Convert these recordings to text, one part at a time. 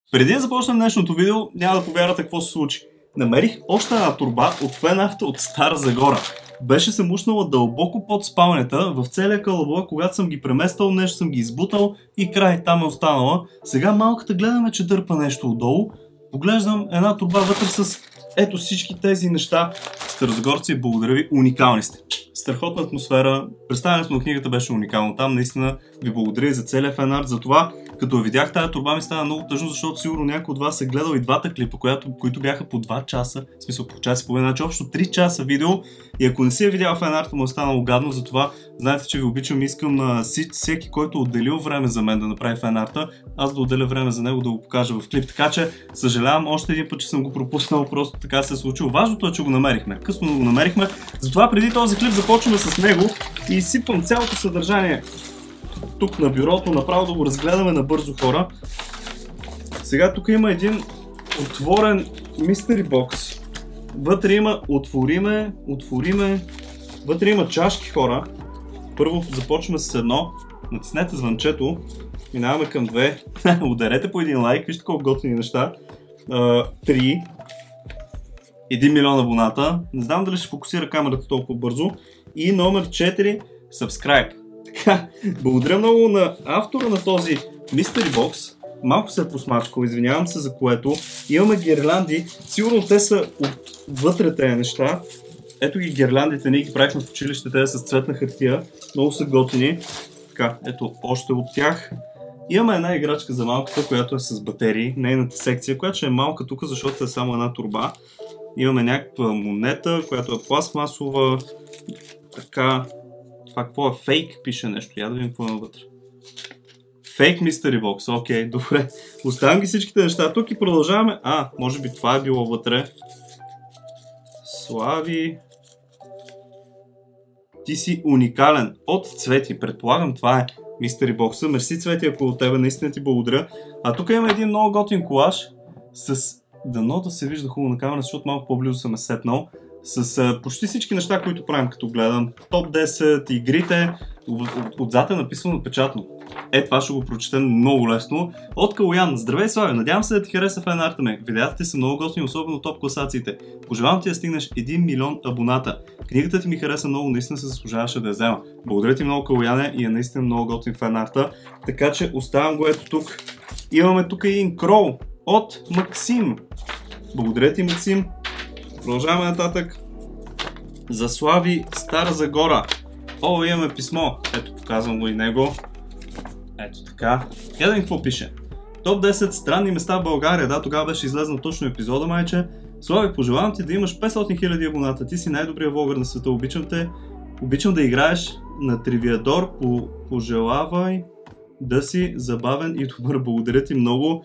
Преди да започнем днешното видео, няма да повярвате какво се случи. Намерих още една торба от фенарта от Стара Загора. Беше се мушнала дълбоко под спалнята, в целия кълъбла, когато съм ги преместал, нещо съм ги избутал и край, там е останала. Сега малката гледаме, че дърпа нещо отдолу. Поглеждам една торба вътре с ето всички тези неща. Старозагорци, благодаря ви, уникални сте. Страхотна атмосфера, представянето на книгата беше уникално. Там наистина ви благодаря за целия фенарт. За това, като видях тази торба, ми стана много тъжно, защото сигурно някой от вас е гледал и двата клипа, които бяха по 2 часа, в смисъл по час и половина, значи общо 3 часа видео. И ако не си е видял фенарта, му е станало гадно, затова знаете, че ви обичам и искам всеки, който отделил време за мен да направи фенарта, аз да отделя време за него да го покажа в клип. Така че съжалявам още един път, че съм го пропуснал, просто така се е случило. Важното е, че го намерихме. Късно го намерихме. Затова преди този клип започваме с него и изсипвам цялото съдържание тук на бюрото, направо да го разгледаме набързо, хора. Сега тук има един отворен мистери бокс. Вътре има отвориме, вътре има чашки, хора. Първо започваме с едно, натиснете звънчето, минаваме към 2, ударете по един лайк, вижте колко готини неща. 3, 1 милион абоната, не знам дали ще фокусира камерата толкова бързо. И номер 4, subscribe. Така, благодаря много на автора на този мистери бокс. Малко се е посмачкал, извинявам се за което. Имаме гирлянди, сигурно те са отвътре тези неща. Ето ги гирляндите, ние ги правихме в училище, те са с цветна хартия, много са готини. Така, ето още от тях. Имаме една играчка за малката, която е с батерии, нейната секция, която ще е малка тук, защото е само една торба. Имаме някаква монета, която е пластмасова. Така, това какво е? Фейк пише нещо, я да видим какво е вътре. Фейк мистери бокс, окей, добре. Оставям ги всичките неща тук и продължаваме. Може би това е било вътре. Слави, ти си уникален от Цвети. Предполагам, това е мистери бокса. Мерси, Цвети, ако от тебе наистина ти благодаря. Тук има един много готин колаж с дано да се вижда хубаво на камера, защото малко по-близо съм е сетнал. С почти всички неща, които правим, като гледам. Топ 10, игрите, отзад е написано печатно. Това ще го прочетем много лесно. От Калоян, здравей, Слави, надявам се да ти хареса фенарта ми. Видеята ти са много готини, особено топ класациите. Пожелавам ти да стигнеш 1 милион абоната. Книгата ти ми хареса много, наистина се заслужаваше да я взема. Благодаря ти много, Калояне, и е наистина много готин фенарта. Така че оставям го ето тук. Имаме тук един крол от Максим. Благодаря ти, Максим. Продължаваме нататък. За Слави, Стара Загора. Имаме писмо. Ето, показвам го и него. Ето така. Я да видим какво пише. Топ 10 странни места в България. Да, тогава беше излезнал точно епизода, майче. Слави, пожелавам ти да имаш 500 000 абоната. Ти си най-добрият влогър на света. Обичам те. Обичам да играеш на Тривиадор. Пожелавай да си забавен и добър. Благодаря ти много.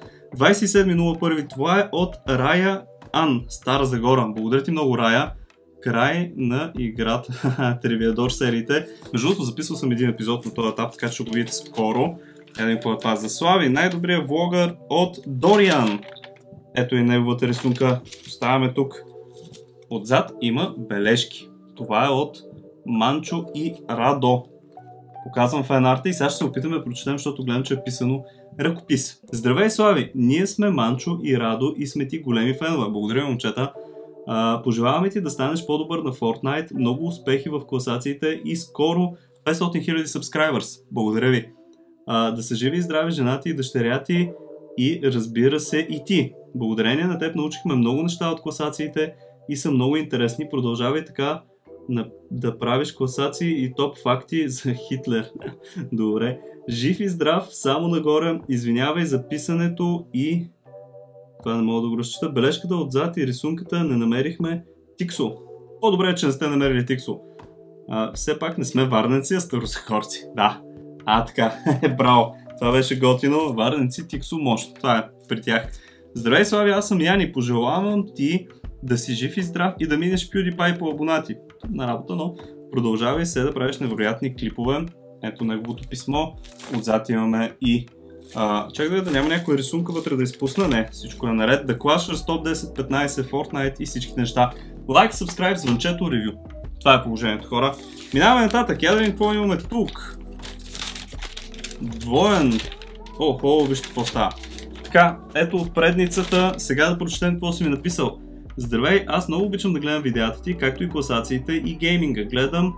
27.01. Това е от Рая Ан, Стара Загора. Благодаря ти много, Рая. Край на играта Тривиадор сериите. Между другото, записал съм един епизод на този етап, така че ще го видите скоро. Един по това за Слави. Най-добрият влогър от Дориан. Ето и неговата рисунка. Поставяме тук. Отзад има бележки. Това е от Манчо и Радо. Показвам фенарта и сега ще се опитаме да прочетем, защото гледам, че е писано ръкопис. Здравей, Слави! Ние сме Манчо и Радо и сме ти големи фенове. Благодаря, момчета. Пожелаваме ти да станеш по-добър на Fortnite, много успехи в класациите и скоро 500 000 subscribers. Благодаря ви. Да са живи и здрави жената и дъщеря ти и разбира се и ти. Благодарение на теб научихме много неща от класациите и са много интересни. Продължавай така да правиш класации и топ факти за Хитлер. Добре. Жив и здрав, само нагоре. Извинявай за писането и... Това не мога да го разчита. Бележката отзад и рисунката не намерихме. Тиксо. По-добре е, че не сте намерили Тиксо. Все пак не сме варненци, а старозагорци. Да. Така. Браво. Това беше готино. Варненци, Тиксо, мощно. Това е при тях. Здравей, Слави, аз съм Яни. Пожелавам ти да си жив и здрав и да минеш PewDiePie по абонати. На работа, но продължавай се да правиш невероятни клипове. Ето неговото писмо. Отзад имаме и... чакай да няма някоя рисунка вътре да изпусна. Не, всичко е наред. The Clashers, Top 10, 15, Fortnite и всичките неща. Лайк, subscribe, звънчето, ревю. Това е положението, хора. Минаваме нататък. Я да видим какво имаме тук. Двоен. Вижте какво става. Така, ето от предницата, сега да прочетем какво си ми написал. Здравей, аз много обичам да гледам видеята ти, както и класациите и гейминга. Гледам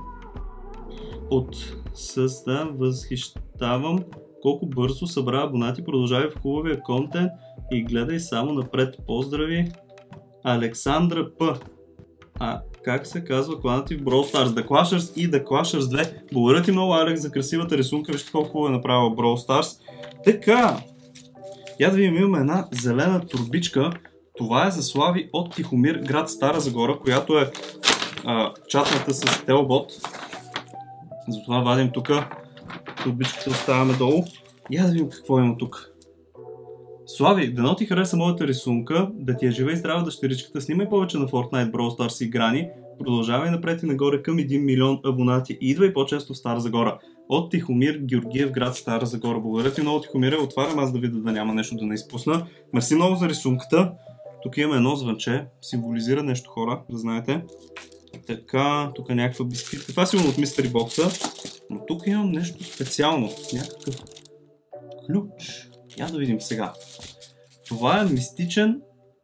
възхищавам колко бързо събра абонати, продължавай в хубавия контент и гледай само напред. Поздрави, Александра П. Как се казва кланът ти в Brawl Stars? The Clashers и The Clashers 2. Благодаря ти много, Алекс, за красивата рисунка. Вижте колко хубаво е направила Brawl Stars. Така, я да видим, имаме една зелена турбичка. Това е за Слави от Тихомир, град Стара Загора, която е чатната с Телбот. Затова вадим тук турбичката, оставяме долу. Я да видим какво има тук. Слави, дано ти хареса моята рисунка, да ти е жива и здрава дъщеричката, снимай повече на Fortnite, Brawl Stars и играни, продължавай напред и нагоре към 1 милион абонати и идвай по-често в Стара Загора. От Тихомир Георгиев, град Стара Загора. Благодаря ти много, Тихомире, отварям аз да видя да няма нещо да не изпусна. Мерси много за рисунката. Тук имаме едно звънче, символизира нещо, хора, да знаете. Така, тук е някаква бисквитка. Това сигурно от Mystery Box-а. Но тук имам нещо специално. Някакъв ключ. Я да видим сега. Това е мистичен...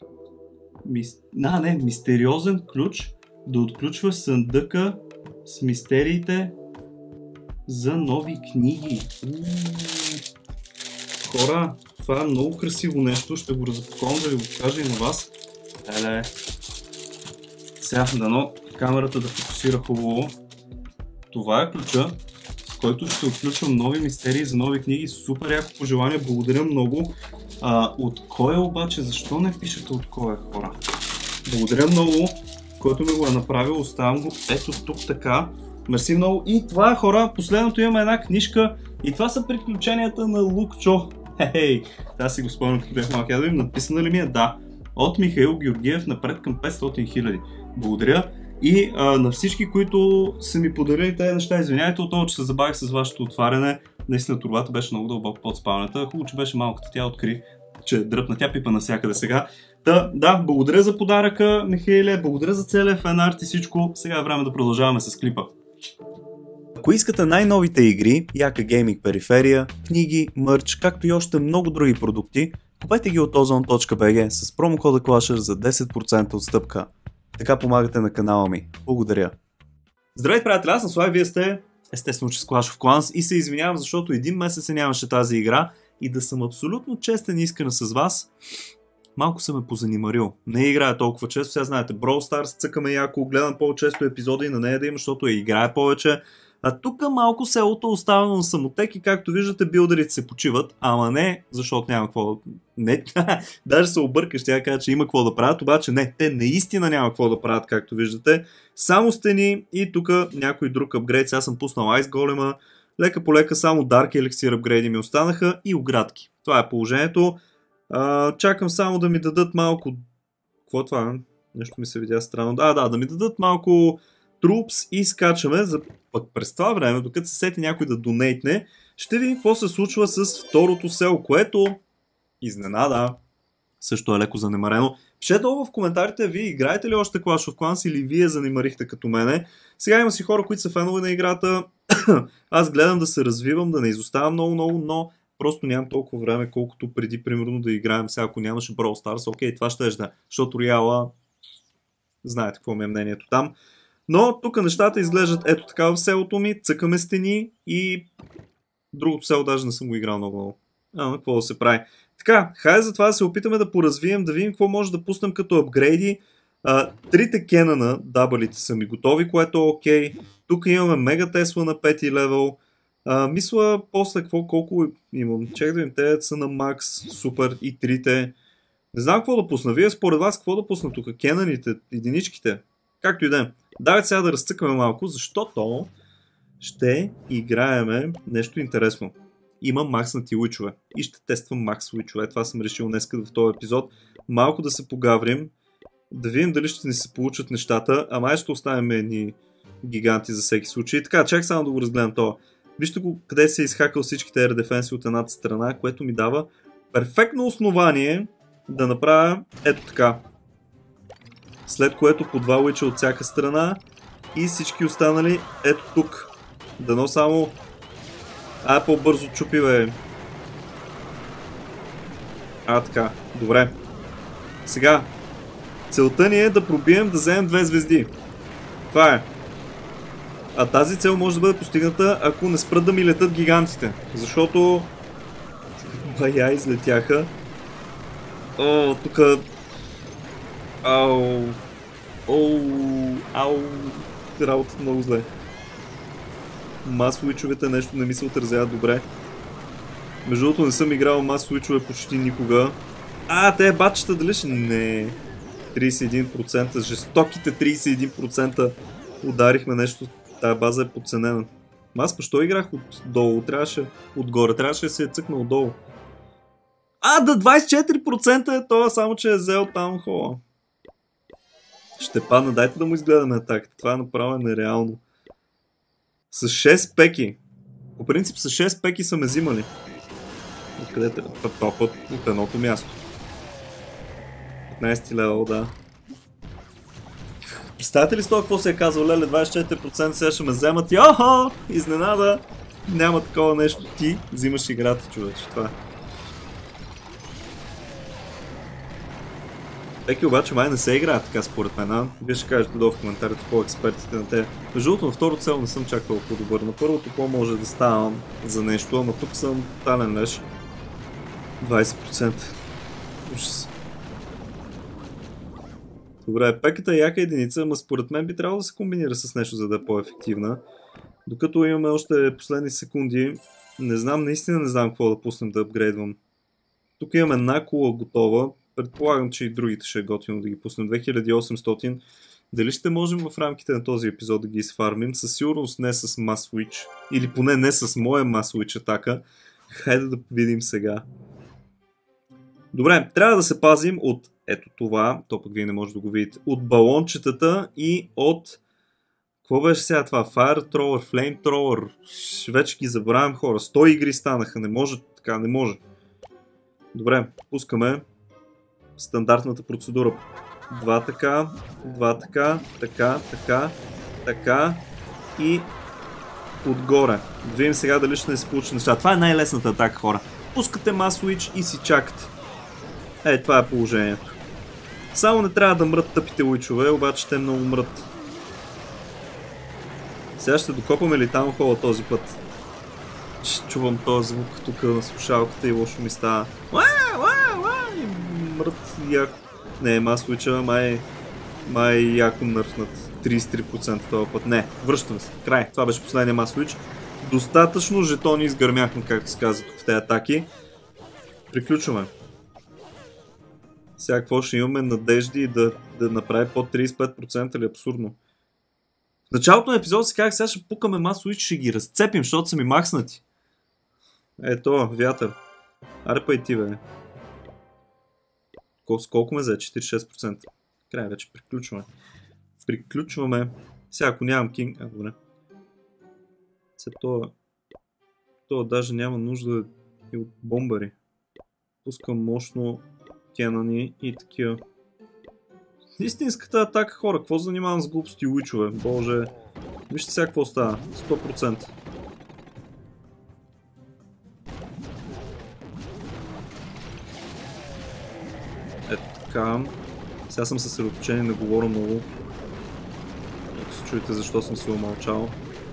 мистериозен ключ да отключва съндъка с мистериите за нови книги. Хора, това е много красиво нещо. Ще го разпаковам да ви го покажа и на вас. Сега дано камерата да фокусира хубаво. Това е ключа, с който ще отключвам нови мистерии за нови книги. Супер яко пожелание, благодаря много. От кой е обаче? Защо не пишете от кой е, хора? Благодаря много, който ми го е направил. Оставям го ето тук така. Мерси много. И това е, хора, последното имаме една книжка. И това са приключенията на Лукчо. Хей, да си го спомням като бях малък. Я да видим, написана ли ми е? Да. От Михаил Георгиев напред към 500 000. Благодаря. И на всички, които са ми подарили тези неща, извиняйте отново, че се забавих с вашето отваряне. Наистина турбата беше много дълбоко под спалнята. Хубаво, че беше малката. Тя откри, че дръпна. Тя пипа навсякъде сега. Да, благодаря за подаръка, Михаиле. Благодаря за целия фенарт и всичко. Сега е време да продължаваме с клипа. Ако искате най-новите игри, яка гейминг периферия, книги, мърч, както и още много други продукти, купете ги от ozone.bg с промокода CLASHER за 10% отстъпка. Така помагате на канала ми. Благодаря. Здравейте, приятели, аз съм Слави, вие сте естествено, че с Clash of Clans и се извинявам, защото един месец нямаше тази игра и да съм абсолютно честен и искрен с вас, малко съм ме позанимарил. Не играя толкова често, сега знаете, Brawl Stars цъкаме яко, гледам по-често епизоди и на нея да има, защото я играе повече. А тук малко селото е оставено на самотек и както виждате билдерите се почиват, ама не, защото няма какво да... Не, даже се объркаш, тя кажа, че има какво да правят, обаче не, те наистина няма какво да правят, както виждате. Само стени и тук някой друг апгрейд, сега съм пуснал Ice Golem, лека по лека само Dark Elixir апгрейди ми останаха и оградки. Това е положението. Чакам само да ми дадат малко... Какво е това? Нещо ми се видя странно. Да ми дадат малко... трупс и скачаме, пък през това време, докато се сети някой да донейтне, ще видим какво се случва с второто село, което изненада, също е леко занемарено. Пишете долу в коментарите, вие играете ли още Clash of Clans или вие занемарихте като мене. Сега има си хора, които са фенове на играта, аз гледам да се развивам, да не изоставам много, но просто нямам толкова време, колкото преди, примерно, да играем. Сега, ако нямаше Brawl Stars, окей, това ще да, защото реала, знаете какво ми е мнението там. Но тук нещата изглеждат ето така в селото ми, цъкаме стени и другото село даже не съм го играл много. Какво да се прави. Така, хайде за това да се опитаме да поразвием, да видим какво може да пуснем като апгрейди. Трите Кенана, дабълите са ми готови, което е окей. Тук имаме Мега Тесла на 5 левел. Мисля после колко имам. Чек да им, те са на макс, супер и трите. Не знам какво да пусна. Вие според вас какво да пусна тук? Кенаните, единичките. Както и да е. Давайте сега да разцъкаме малко, защото ще играеме нещо интересно. Има макснати уичове и ще тествам макс уичове. Това съм решил днес в този епизод. Малко да се погаврим, да видим дали ще ни се получат нещата, ама ще оставим едни гиганти за всеки случай. Така, чак само да го разгледам това. Вижте го къде се е изхакал всичките Air Defense от едната страна, което ми дава перфектно основание да направя ето така. След което по два уича от всяка страна и всички останали ето тук. Дано само... по-бързо чупи, бе. Така, добре. Сега, целта ни е да пробием да вземем 2 звезди. Това е. А тази цел може да бъде постигната, ако не спрат да ми летат гигантите. Защото... Бая, излетяха. О, тука... Ау... Ау... Работата много зле. Масовичовете нещо не ми се отразяват добре. Между другото не съм играл масовичове почти никога. Те бачета дали ще... Не... 31%, жестоките 31% ударихме нещо. Тая база е подценена. Аз защо играх отдолу? Отгоре, трябваше да се е цъкнал отдолу. Да 24% е това, само че е взел таунхола. Ще падна, дайте да му изгледаме атаката. Това е направо нереално. С 6 пеки. По принцип с 6 пеки са ме взимали. Откъде те? Топът от едното място. 15 левел, да. Представете ли с това какво се е казал? Леле, 24% сега ще ме вземат. Йохо! Изненада! Няма такова нещо. Ти взимаш играта, човече. Това е. Пеки обаче май не се играе така според мен. Вие ще кажете долу в коментарите по-експертите на те. Между другото, на второ цел не съм чак толкова добър. На първото по-може да ставам за нещо, ама тук съм тален леш. 20%. Ужас. Добре, пеката е яка единица, ама според мен би трябвало да се комбинира с нещо, за да е по-ефективна. Докато имаме още последни секунди, наистина не знам какво да пуснем да апгрейдвам. Тук имаме една кула готова. Предполагам, че и другите ще е готино да ги пуснем. 2800. Дали ще можем в рамките на този епизод да ги изфармим? Със сигурност не с Mass Switch. Или поне не с моя Mass Switch атака. Хайде да видим сега. Добре, трябва да се пазим от ето това. То пък вие не може да го видите. От балончетата и от... Какво беше сега това? Fire Thrower, Flame Thrower. Вече ги забравям, хора. 100 игри станаха. Не може така, не може. Добре, пускаме стандартната процедура. Два така, така и отгоре. Да видим сега дали ще не се получи неща. Това е най-лесната атака, хора. Пускате Mass Switch и си чакате. Това е положението. Само не трябва да мрат тъпите уичове, обаче те много мрат. Сега ще докопаме ли таунхола този път? Ще чувам този звук тук на слушалката и лошо ми става. Мрът яко. Не, Mass Switch, май яко нърфнат. 33% този път. Не, връщаме се. Край. Това беше последния Mass Switch. Достатъчно жетони изгърмяхме, както се казва тук в тези атаки. Приключваме. Сега какво ще имаме надежди да направи под 35% или абсурдно. В началото на епизода си казах, сега ще пукаме Mass Switch, ще ги разцепим, защото са ми махснати. Ето, вятър. Аре па и ти, бе. С колко ме взе? 46%. Край, вече приключваме. Сега, ако нямам кинг... добре. Това даже няма нужда и от бомбари. Пускам мощно кенани и такива. Истинската атака, хора. Какво занимавам с глупости уичове? Боже. Вижте сега какво става. 100%. Ето така. Сега съм съсредоточен и не говоря много. Ако се чуете защо съм се умълчал.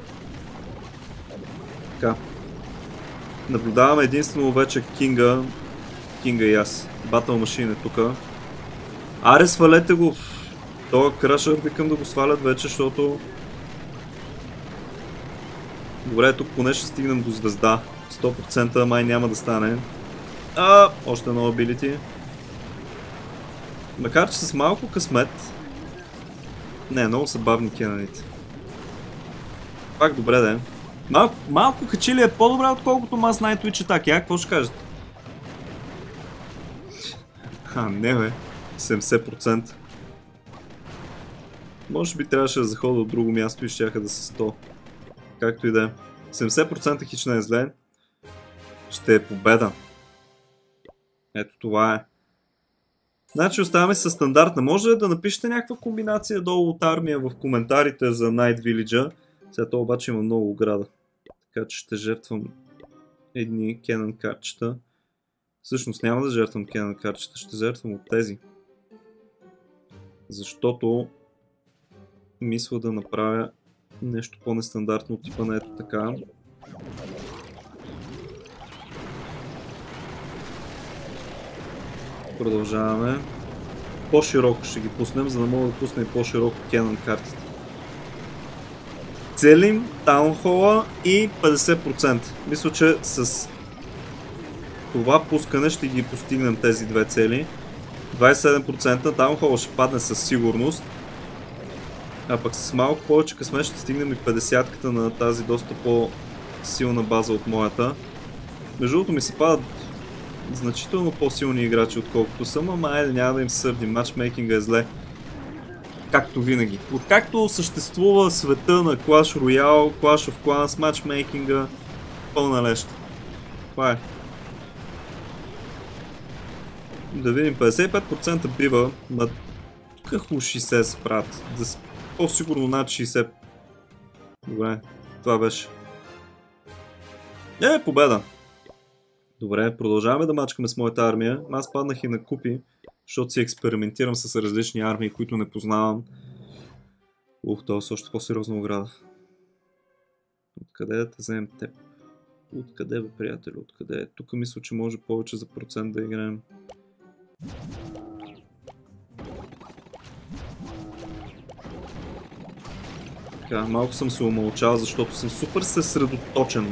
Така. Наблюдаваме единствено вече Кинга и аз. Батъл машин е тука. Аре, свалете го! Това крашър викам да го свалят вече, защото... Добре, тук поне ще стигнем до звезда. 100% май няма да стане. Още едно ability. Макар че с малко късмет... Не, много са бавни кенаните. Пак добре да е. Малко качили е по-добре, отколкото Mass Night Witch атаки. Какво ще кажете? Не бе. 70%. Може би трябваше да захода от друго място и щяха да са 100. Както и да е. 70% хич не е зле. Ще е победа. Ето това е. Значи оставаме с стандартна. Може да напишете някаква комбинация долу от армия в коментарите за Night Village. Сега това обаче има много ограда. Така че ще жертвам едни Canon картчета. Всъщност няма да жертвам Кенън картчета, ще жертвам от тези. Защото мисля да направя нещо по-нестандартно от типа на ето така. Продължаваме. По-широко ще ги пуснем, за да мога да пуснем по-широко Кенън картите. Целим таунхола и 50%. Мисля, че с това пускане ще ги постигнем тези две цели. 27% таунхола ще падне със сигурност. А пък с малко повече късмет ще стигнем и 50-ката на тази доста по-силна база от моята. Между другото ми се падат значително по-силни играчи, отколкото съм, ама айде няма да им се сърдим, матчмейкинга е зле. Както винаги. Откакто съществува света на Clash Royale, Clash of Clans, матчмейкинга, пълна леща. Това е. Да видим, 55% бива, ма тук хубаво 60 се правят. Да по-сигурно над 60. Добре, това беше. Победа! Добре, продължаваме да мачкаме с моята армия. Аз паднах и на купи, защото си експериментирам с различни армии, които не познавам. Това е още по-сериозна ограда. Откъде да те вземем теб? Откъде бе, приятели? Откъде е? Тук мисля, че може повече за процент да играем. Така, малко съм се умълчал, защото съм супер съсредоточен.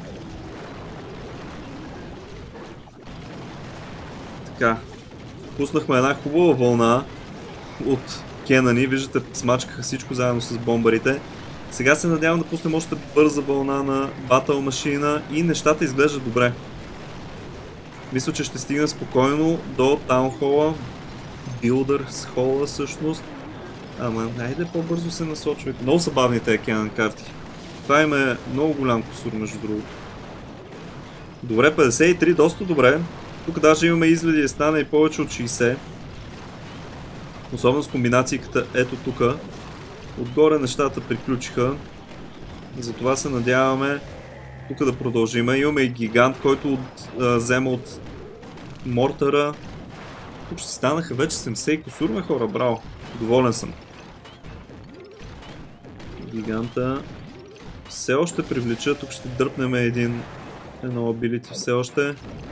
Така, пуснахме една хубава вълна от Кенъни, виждате, смачкаха всичко заедно с бомбарите. Сега се надявам да пуснем още бърза вълна на батъл машина и нещата изглеждат добре. Мисля, че ще стигна спокойно до таунхола, билдърс хола всъщност. Ама, айде по-бързо се насочвайте. Много са бавни тези Кенън карти. Това им е много голям кусур, между другото. Добре, 53, доста добре. Тук даже имаме изгледи да стане и повече от 60. Особено с комбинацията ето тук. Отгоре нещата приключиха. Затова се надяваме тук да продължим. Имаме и гигант, който взема от мортъра. Тук ще станаха вече 70 и кусурме хора, браво. Доволен съм. Гиганта все още привлича. Тук ще дърпнем едно ability все още.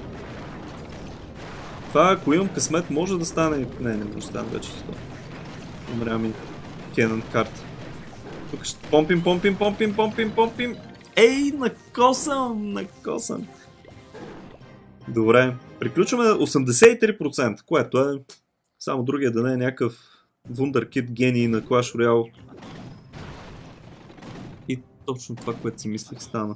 Това, ако имам късмет, може да стане... Не може да стане вече. Умря ми Кенън карта. Тук ще помпим. Ей, накосам. Добре, приключваме 83%, което е само другия да не е някакъв вундеркид гений на Clash Royale. И точно това, което си мислих, стана.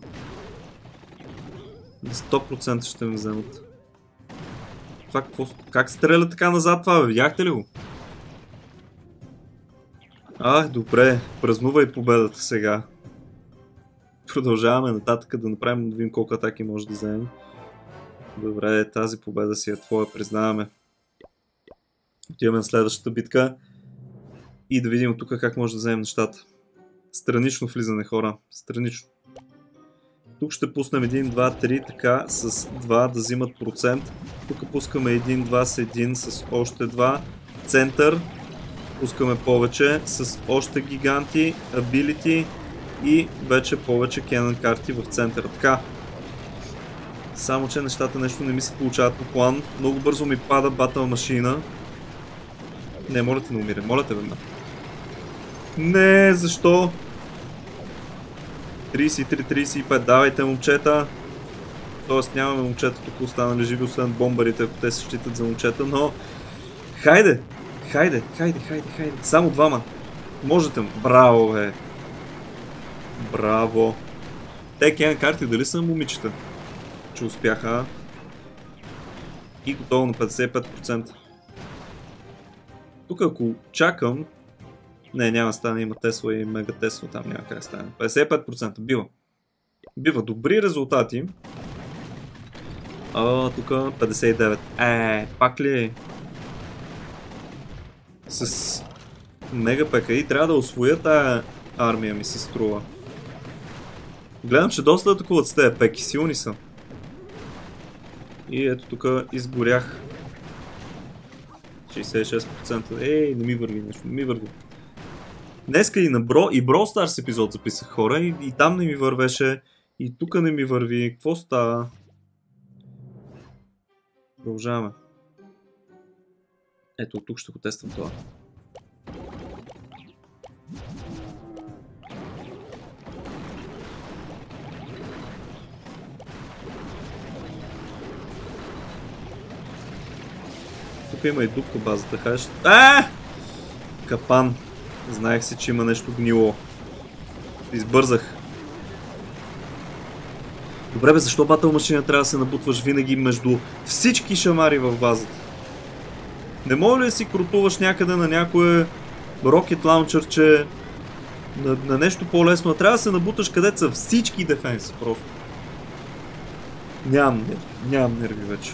На 100% ще ме вземат. Това как стреля така назад това, бе? Видяхте ли го? Добре, празнувай победата сега. Продължаваме нататък да направим, да видим колко атаки може да вземем. Добре, тази победа си е твоя, признаваме. Отиваме на следващата битка и да видим тук как може да вземем нещата. Странично влизане, хора. Странично. Тук ще пуснем 1, 2, 3, така с 2 да взимат процент. Тук пускаме 1, 2 с 1 с още 2. Център. Пускаме повече с още гиганти, ability и вече повече Кенън карти в центъра. Така. Само че нещата нещо не ми се получават по план. Много бързо ми пада батъл машина. Не, моля те не умирай. Моля те, бе. Не, защо? 33-35, давайте момчета. Тоест нямаме момчета тук останали живи, освен бомбарите, ако те се считат за момчета, но... Хайде! Само двама. Можете му. Браво, бе. Браво. Те Кенън карти дали са момичета? Че успяха. И готово на 55%. Тук ако чакам... Не, няма да стане, има Тесла и Мега Тесла, там няма как да стане. 55% бива. Бива добри резултати. Тук 59. Пак ли? С Мега ПКИ трябва да усвоя тая армия, ми се струва. Гледам, че доста атакуват с тези пеки, силни са. И ето тук изгорях. 66%. Ей, не ми върви нещо, не ми върви. Днеска и на и Brawl Stars епизод записах, хора, и там не ми вървеше, и тук не ми върви. Какво става? Продължаваме. Ето, тук ще го тествам това. Тук има и дупка базата, хаш. Капан. Знаех си, че има нещо гнило. Избързах. Добре бе, защо батъл машина трябва да се набутваш винаги между всички шамари в базата? Не може ли да си крутуваш някъде на някое Rocket Launcher, на нещо по-лесно, а трябва да се набуташ където са всички дефенси просто. Нямам нерви вече.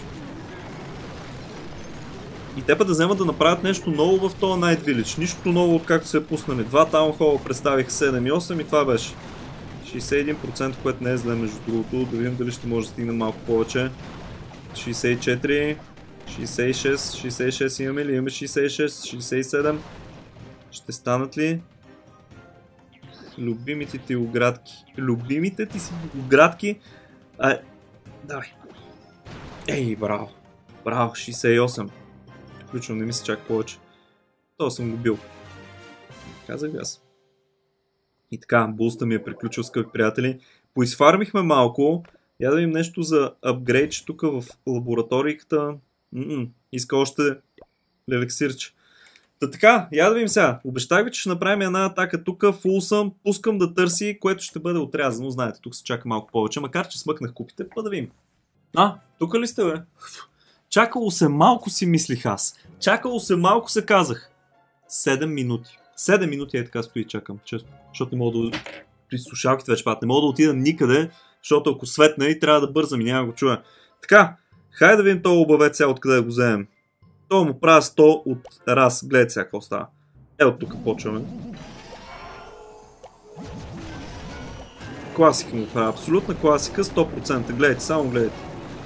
И те да вземат да направят нещо ново в този Night Village. Нищо ново, откакто се е пуснали. Два таунхола представих 7 и 8 и това беше. 61%, което не е зле между другото. Да видим дали ще може да стигне малко повече. 64, 66, 66 имаме ли? Имаме 66, 67. Ще станат ли? Любимите ти оградки. Любимите ти си оградки. Давай. Ей, браво. Браво, 68. Включвам, не ми се чака повече. Това съм го бил. Казах аз. И така, буста ми е приключил, скъпи приятели. Поизфармихме малко. Я да видим нещо за апгрейд, че тук в лабораториката иска още елексирче. Та така, я да видим сега. Обещах ви, че ще направим една атака тук. Фул съм, пускам да търси, което ще бъде отрязано. Знаете, тук се чака малко повече, макар че смъкнах купите, да видим. Тук ли сте, бе? Чакало се малко си мислих аз. Чакало се малко се казах. 7 минути. 7 минути така стои и чакам, често. Защото не мога да... При слушалките вече пат. Не мога да отида никъде, защото ако светне и трябва да бързам и няма да го чуя. Така, хайде да видим този обавец сега откъде да го вземем. Това му правя 100 от раз. Гледайте сега какво става. От тук почваме. Класика му правя. Абсолютна класика. 100%. Гледайте, само гледайте.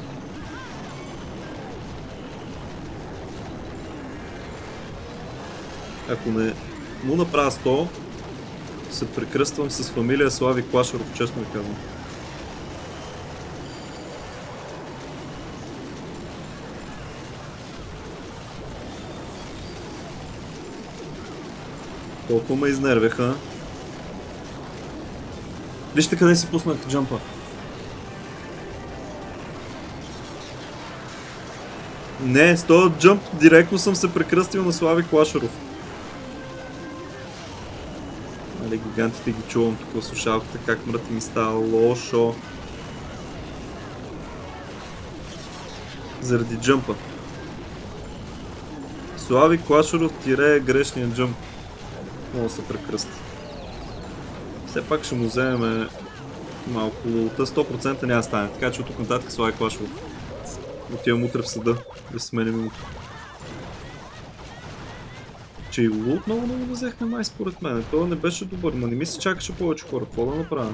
Ако не му направя 100, се прекръствам с фамилия Слави Клашаров, честно ви казвам. Толкова ме изнервяха. Вижте къде си пуснах джампа. Не, с този джамп директно съм се прекръстил на Слави Клашаров. Гигантите ги чувам тук в слушалката, как мръти ми става лошо. Заради джъмпа. Слави Клашаров тире грешния джъмп. Мога да се прекръсти. Все пак ще му вземем малко лулта. 100% няма да стане, така че от тук нататък Слави Клашаров. Отивам утре в съда да сменим името. Че и лут много не взехме май според мен. Това не беше добър, но не ми се чакаше повече хора. Какво да направя?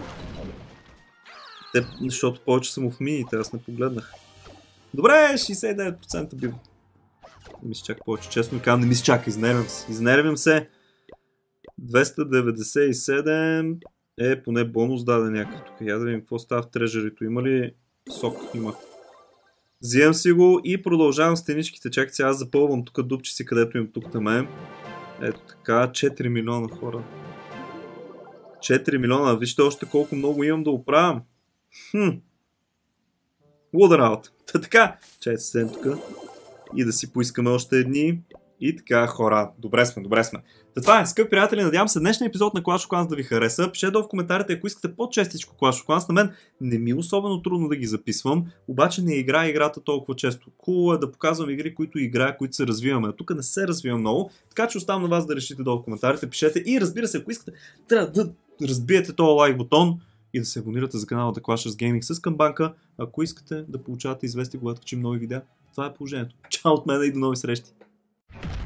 Защото повече съм в мините, аз не погледнах. Добре, 69% бива. Не ми се чака повече. Честно казвам, не ми се чака, изнервям се. Изнервям се. 297 поне бонус даде някакъв тук. Я да видим какво става в трежерито. Има ли сок? Има. Взимам си го и продължавам с теничките. Чакайте, аз запълвам тук дупче си, където им тук там. Ето така, 4 милиона хора. 4 милиона, вижте още колко много имам да оправям. Луда работа. Така, чайте се тук и да си поискаме още едни. И така, хора, добре сме. Това е, скъпи приятели, надявам се днешния епизод на Clash of Clans да ви хареса. Пишете долу в коментарите, ако искате по-честичко Clash of Clans. На мен не ми е особено трудно да ги записвам, обаче не играя играта толкова често. Хубаво е да показвам игри, които играя, които се развиваме. Тук не се развивам много, така че оставам на вас да решите долу в коментарите, пишете и разбира се, ако искате, трябва да разбиете този лайк бутон и да се абонирате за канала The Clashers Gaming с камбанка, ако искате да получавате известие, когато качим нови видеа. Това е положението. Чао от мен и до нови срещи!